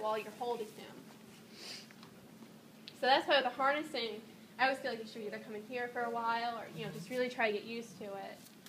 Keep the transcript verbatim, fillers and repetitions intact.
while you're holding him. So that's why with the harnessing, I always feel like you should either come in here for a while or, you know, just really try to get used to it.